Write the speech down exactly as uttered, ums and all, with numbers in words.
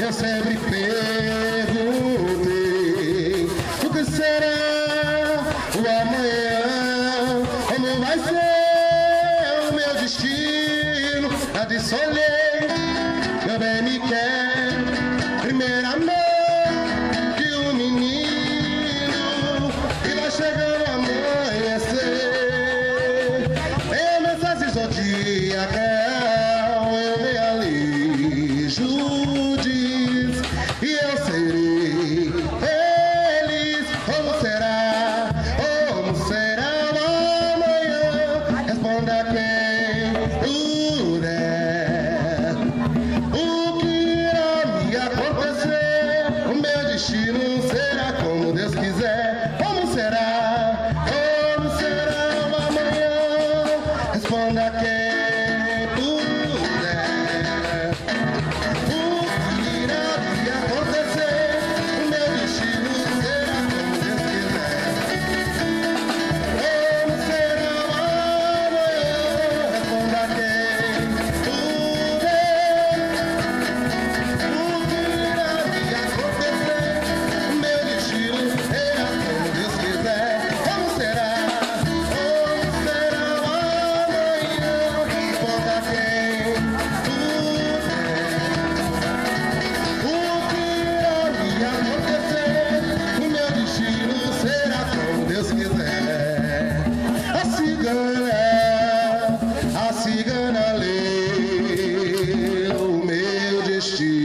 eu sempre perguntei o que será o amanhã, como vai ser o meu destino. Já disse, olhei, meu bem me quer, primeiramente que um menino, e vai chegando amanhecer, tem a mensagem zodiacal, eu realizo, diz, e eu serei feliz. Como será, como será o amanhã? Responda quem puder. O que irá me acontecer? O meu destino será como Deus quiser. Como será, como será o amanhã? Responda quem puder. O que irá me acontecer? O meu destino será como Deus quiser. Como será o amanhã? Responda quem puder. O que irá me acontecer? O meu destino será como Deus quiser. Como será? Como será o amanhã? Responda quem puder. O que irá me acontecer? O meu destino será como Deus quiser. A cigana, a cigana leu o meu destino.